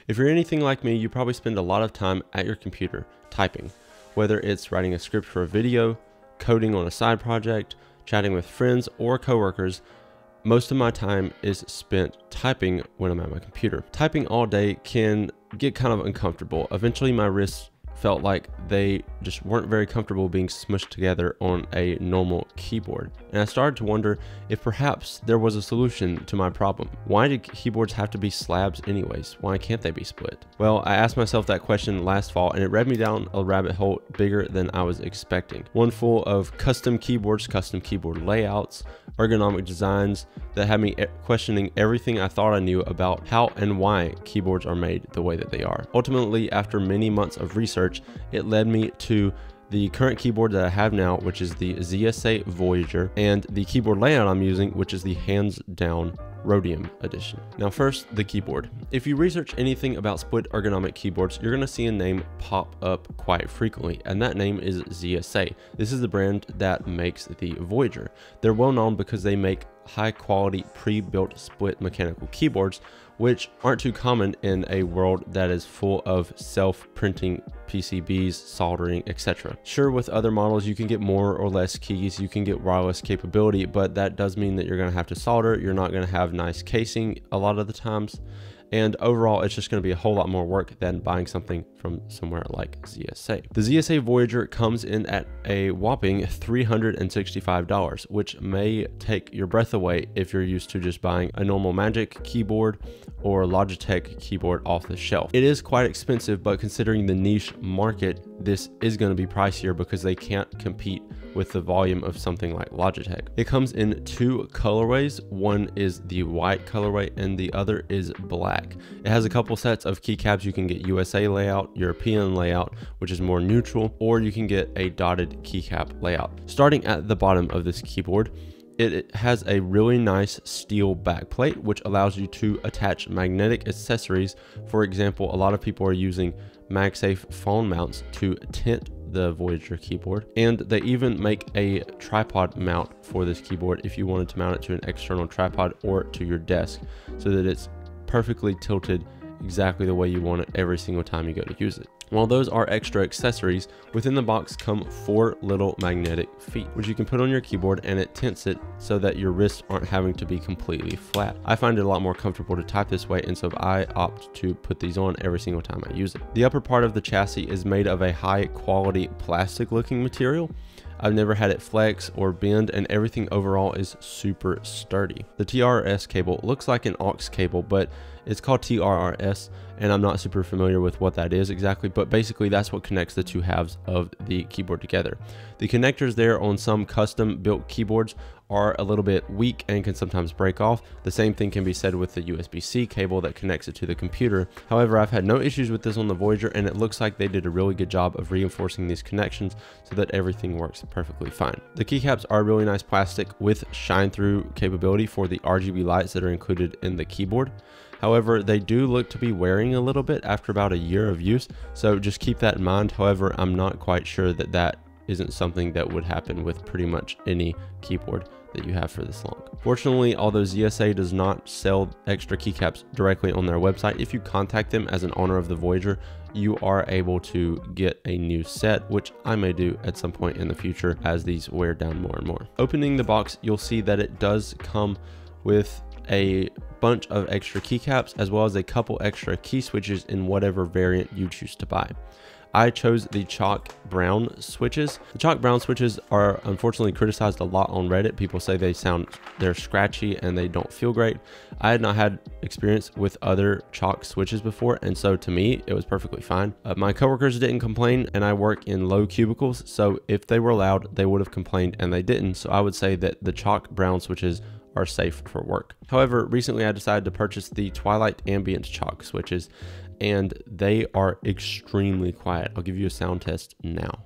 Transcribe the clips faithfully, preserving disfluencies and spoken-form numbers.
If you're anything like me, you probably spend a lot of time at your computer typing, whether it's writing a script for a video, coding on a side project, chatting with friends or coworkers. Most of my time is spent typing when I'm at my computer. Typing all day can get kind of uncomfortable. Eventually my wrists felt like they just weren't very comfortable being smushed together on a normal keyboard. And I started to wonder if perhaps there was a solution to my problem. Why do keyboards have to be slabs anyways? Why can't they be split? Well, I asked myself that question last fall and it led me down a rabbit hole bigger than I was expecting. One full of custom keyboards, custom keyboard layouts, ergonomic designs that had me questioning everything I thought I knew about how and why keyboards are made the way that they are. Ultimately, after many months of research, it led me to the current keyboard that I have now, which is the Z S A Voyager, and the keyboard layout I'm using, which is the Hands Down Rhodium edition. Now first, the keyboard. If you research anything about split ergonomic keyboards, you're going to see a name pop up quite frequently, and that name is Z S A. This is the brand that makes the Voyager. They're well known because they make high quality pre-built split mechanical keyboards, which aren't too common in a world that is full of self-printing P C Bs, soldering, et cetera. Sure, with other models you can get more or less keys, you can get wireless capability, but that does mean that you're going to have to solder, you're not going to have nice casing a lot of the times, and overall it's just going to be a whole lot more work than buying something from somewhere like Z S A. The Z S A Voyager comes in at a whopping three hundred sixty-five dollars, which may take your breath away if you're used to just buying a normal Magic keyboard or Logitech keyboard off the shelf. It is quite expensive, but considering the niche market, this is going to be pricier because they can't compete with the volume of something like Logitech. It comes in two colorways. One is the white colorway and the other is black. It has a couple sets of keycaps. You can get U S A layout, European layout, which is more neutral, or you can get a dotted keycap layout. Starting at the bottom of this keyboard, it has a really nice steel backplate, which allows you to attach magnetic accessories. For example, a lot of people are using MagSafe phone mounts to tint the Voyager keyboard, and they even make a tripod mount for this keyboard if you wanted to mount it to an external tripod or to your desk, so that it's perfectly tilted exactly the way you want it every single time you go to use it. While those are extra accessories, within the box come four little magnetic feet, which you can put on your keyboard, and it tints it so that your wrists aren't having to be completely flat. I find it a lot more comfortable to type this way, and so I opt to put these on every single time I use it. The upper part of the chassis is made of a high quality plastic looking material. I've never had it flex or bend, and everything overall is super sturdy. The T R S cable looks like an aux cable, but it's called T R R S, and I'm not super familiar with what that is exactly, but basically that's what connects the two halves of the keyboard together. The connectors there on some custom built keyboards are a little bit weak and can sometimes break off. The same thing can be said with the U S B C cable that connects it to the computer. However, I've had no issues with this on the Voyager, and it looks like they did a really good job of reinforcing these connections so that everything works perfectly fine. The keycaps are really nice plastic with shine through capability for the R G B lights that are included in the keyboard. However, they do look to be wearing a little bit after about a year of use, so just keep that in mind. However, I'm not quite sure that that isn't something that would happen with pretty much any keyboard that you have for this long. Fortunately, although Z S A does not sell extra keycaps directly on their website, if you contact them as an owner of the Voyager, you are able to get a new set, which I may do at some point in the future as these wear down more and more. Opening the box, you'll see that it does come with a bunch of extra keycaps as well as a couple extra key switches in whatever variant you choose to buy. I chose the chalk brown switches. The chalk brown switches are unfortunately criticized a lot on Reddit. People say they sound, they're scratchy and they don't feel great. I had not had experience with other chalk switches before, and so to me, it was perfectly fine. Uh, my coworkers didn't complain, and I work in low cubicles, so if they were loud, they would have complained, and they didn't. So I would say that the chalk brown switches are safe for work. However, recently I decided to purchase the Twilight Ambient chalk switches, and they are extremely quiet. I'll give you a sound test now.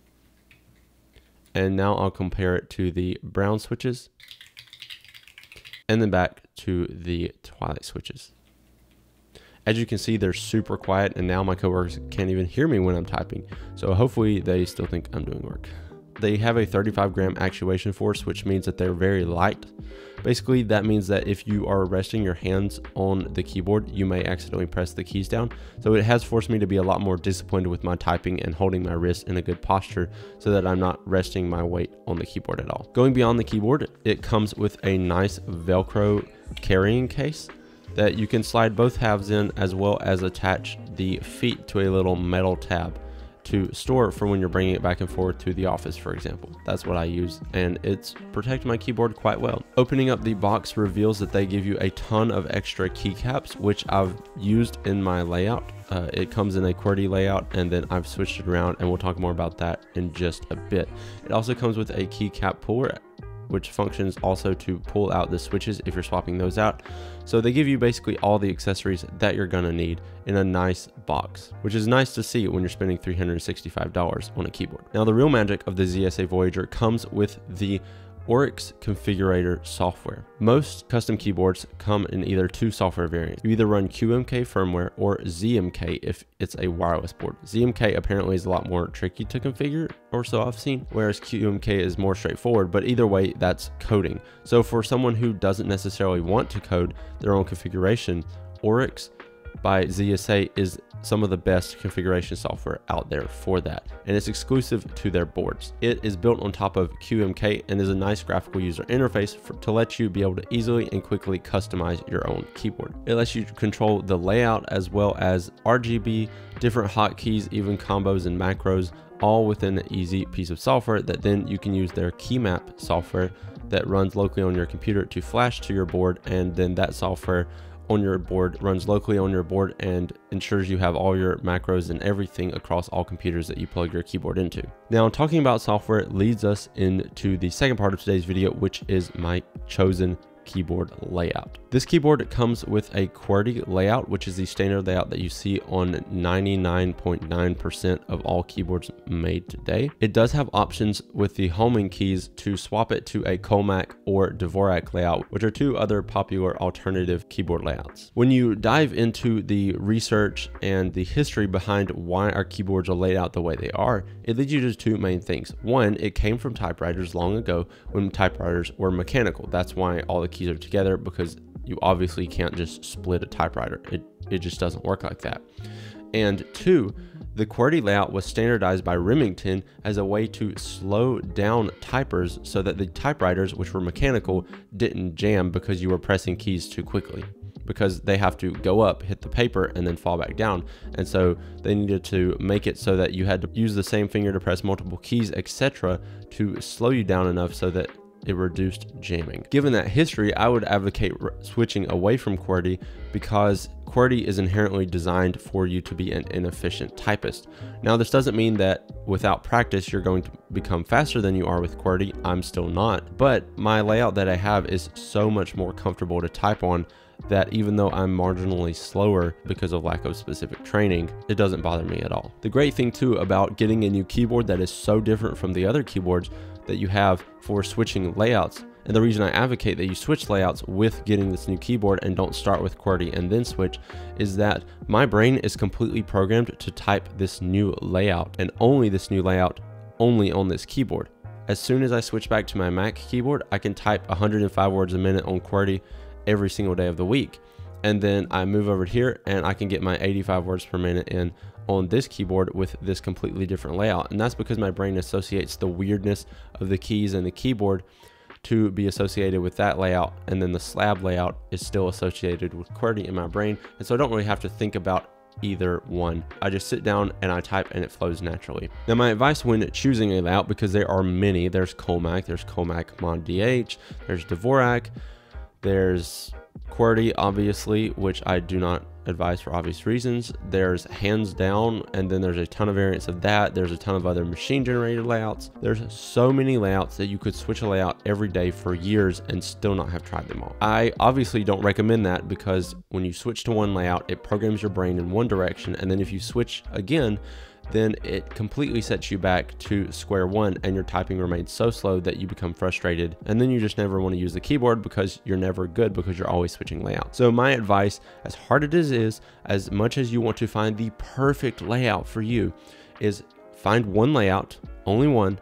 And now I'll compare it to the brown switches, and then back to the Twilight switches. As you can see, they're super quiet, and now my coworkers can't even hear me when I'm typing. So hopefully they still think I'm doing work. They have a thirty-five gram actuation force, which means that they're very light. Basically, that means that if you are resting your hands on the keyboard, you may accidentally press the keys down. So it has forced me to be a lot more disciplined with my typing and holding my wrist in a good posture so that I'm not resting my weight on the keyboard at all. Going beyond the keyboard, it comes with a nice Velcro carrying case that you can slide both halves in, as well as attach the feet to a little metal tab to store for when you're bringing it back and forth to the office, for example. That's what I use, and it's protected my keyboard quite well. Opening up the box reveals that they give you a ton of extra keycaps, which I've used in my layout. Uh, it comes in a QWERTY layout, and then I've switched it around, and we'll talk more about that in just a bit. It also comes with a keycap puller, which functions also to pull out the switches if you're swapping those out. So they give you basically all the accessories that you're gonna need in a nice box, which is nice to see when you're spending three hundred sixty-five dollars on a keyboard. Now, the real magic of the Z S A Voyager comes with the Oryx configurator software. Most custom keyboards come in either two software variants. You either run Q M K firmware or Z M K if it's a wireless board. Z M K apparently is a lot more tricky to configure, or so I've seen, whereas Q M K is more straightforward, but either way, that's coding. So for someone who doesn't necessarily want to code their own configuration, Oryx by Z S A is some of the best configuration software out there for that, and it's exclusive to their boards. It is built on top of Q M K and is a nice graphical user interface for, to let you be able to easily and quickly customize your own keyboard. It lets you control the layout as well as R G B, different hotkeys, even combos and macros, all within an easy piece of software that then you can use their key map software that runs locally on your computer to flash to your board, and then that software on your board runs locally on your board and ensures you have all your macros and everything across all computers that you plug your keyboard into. Now, talking about software leads us into the second part of today's video, which is my chosen keyboard layout. This keyboard comes with a QWERTY layout, which is the standard layout that you see on ninety-nine point nine percent of all keyboards made today. It does have options with the homing keys to swap it to a Comac or Dvorak layout, which are two other popular alternative keyboard layouts. When you dive into the research and the history behind why our keyboards are laid out the way they are, it leads you to two main things. One, it came from typewriters long ago when typewriters were mechanical. That's why all the keys are together, because you obviously can't just split a typewriter. It, it just doesn't work like that. And two, the QWERTY layout was standardized by Remington as a way to slow down typers so that the typewriters, which were mechanical, didn't jam because you were pressing keys too quickly, because they have to go up, hit the paper, and then fall back down. And so they needed to make it so that you had to use the same finger to press multiple keys, et cetera, to slow you down enough so that it reduced jamming. Given that history, I would advocate switching away from QWERTY, because QWERTY is inherently designed for you to be an inefficient typist. Now, this doesn't mean that without practice you're going to become faster than you are with QWERTY. I'm still not, but my layout that I have is so much more comfortable to type on that even though I'm marginally slower because of lack of specific training, it doesn't bother me at all. The great thing too about getting a new keyboard that is so different from the other keyboards that you have for switching layouts, and the reason I advocate that you switch layouts with getting this new keyboard and don't start with QWERTY and then switch, is that my brain is completely programmed to type this new layout, and only this new layout, only on this keyboard. As soon as I switch back to my Mac keyboard, I can type one hundred five words a minute on QWERTY every single day of the week. And then I move over here and I can get my eighty-five words per minute in on this keyboard with this completely different layout. And that's because my brain associates the weirdness of the keys and the keyboard to be associated with that layout, and then the slab layout is still associated with QWERTY in my brain. And so I don't really have to think about either one. I just sit down and I type and it flows naturally. Now, my advice when choosing a layout, because there are many, there's Comac, there's Comac Mod D H, there's Dvorak, there's QWERTY, obviously, which I do not advise for obvious reasons. There's Hands Down, and then there's a ton of variants of that. There's a ton of other machine generated layouts. There's so many layouts that you could switch a layout every day for years and still not have tried them all. I obviously don't recommend that, because when you switch to one layout, it programs your brain in one direction, and then if you switch again, then it completely sets you back to square one, and your typing remains so slow that you become frustrated, and then you just never want to use the keyboard because you're never good, because you're always switching layouts. So my advice, as hard as it is, as much as you want to find the perfect layout for you, is find one layout, only one,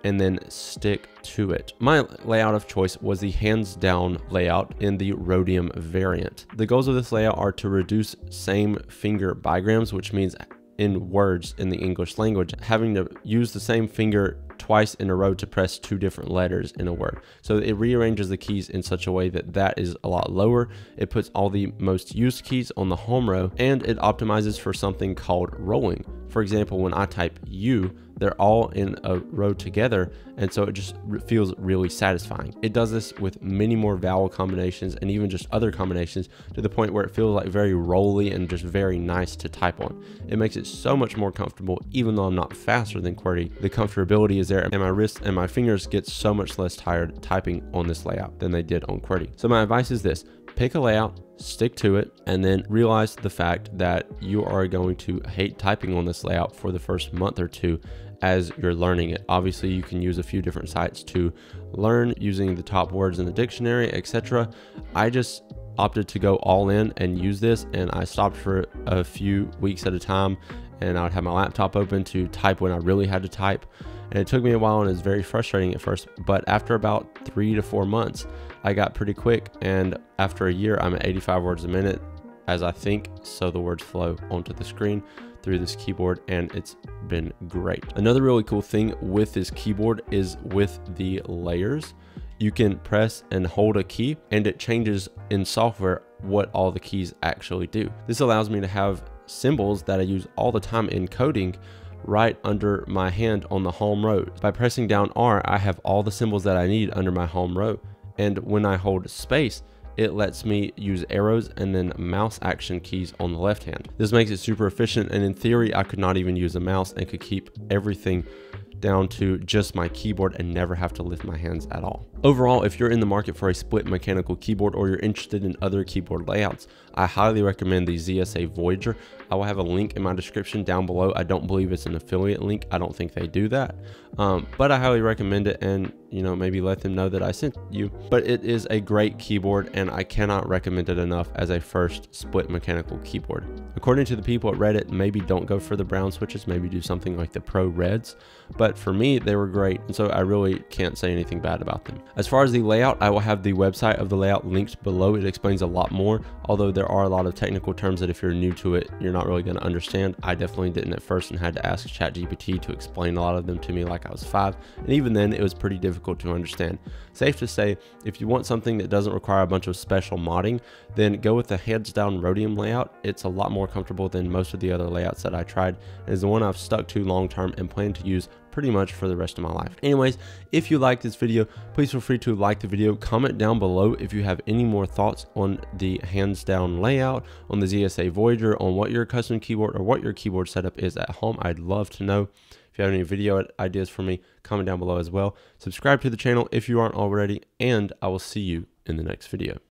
and then stick to it. My layout of choice was the Hands Down layout in the Rhodium variant. The goals of this layout are to reduce same finger bigrams, which means in words in the English language, having to use the same finger twice in a row to press two different letters in a word. So it rearranges the keys in such a way that that is a lot lower. It puts all the most used keys on the home row, and it optimizes for something called rolling. For example, when I type U, they're all in a row together, and so it just feels really satisfying. It does this with many more vowel combinations and even just other combinations, to the point where it feels like very rolly and just very nice to type on. It makes it so much more comfortable, even though I'm not faster than QWERTY. The comfortability is there, and my wrists and my fingers get so much less tired typing on this layout than they did on QWERTY. So my advice is this: pick a layout, stick to it, and then realize the fact that you are going to hate typing on this layout for the first month or two as you're learning it. Obviously, you can use a few different sites to learn using the top words in the dictionary, et cetera. I just opted to go all in and use this, and I stopped for a few weeks at a time, and I would have my laptop open to type when I really had to type. And it took me a while, and it was very frustrating at first, but after about three to four months, I got pretty quick, and after a year, I'm at eighty-five words a minute as I think, so the words flow onto the screen through this keyboard, and it's been great. Another really cool thing with this keyboard is with the layers. You can press and hold a key, and it changes in software what all the keys actually do. This allows me to have symbols that I use all the time in coding right under my hand on the home row. By pressing down R, I have all the symbols that I need under my home row. And when I hold space, it lets me use arrows and then mouse action keys on the left hand. This makes it super efficient, and in theory, I could not even use a mouse and could keep everything down to just my keyboard and never have to lift my hands at all. Overall, if you're in the market for a split mechanical keyboard, or you're interested in other keyboard layouts, I highly recommend the Z S A Voyager. I will have a link in my description down below. I don't believe it's an affiliate link. I don't think they do that, um, but I highly recommend it, and you know, maybe let them know that I sent you. But it is a great keyboard, and I cannot recommend it enough as a first split mechanical keyboard. According to the people at Reddit, maybe don't go for the brown switches, maybe do something like the Pro Reds, but for me, they were great, and so I really can't say anything bad about them. As far as the layout, I will have the website of the layout linked below. It explains a lot more, although there are a lot of technical terms that if you're new to it, you're not really going to understand. I definitely didn't at first, and had to ask ChatGPT to explain a lot of them to me like I was five, and even then it was pretty difficult to understand. Safe to say, if you want something that doesn't require a bunch of special modding, then go with the Hands Down Rhodium layout. It's a lot more comfortable than most of the other layouts that I tried, and is the one I've stuck to long term and plan to use pretty much for the rest of my life. Anyways, if you like this video, please feel free to like the video, comment down below if you have any more thoughts on the Hands Down layout, on the Z S A Voyager, on what your custom keyboard or what your keyboard setup is at home. I'd love to know. If you have any video ideas for me, comment down below as well. Subscribe to the channel if you aren't already, and I will see you in the next video.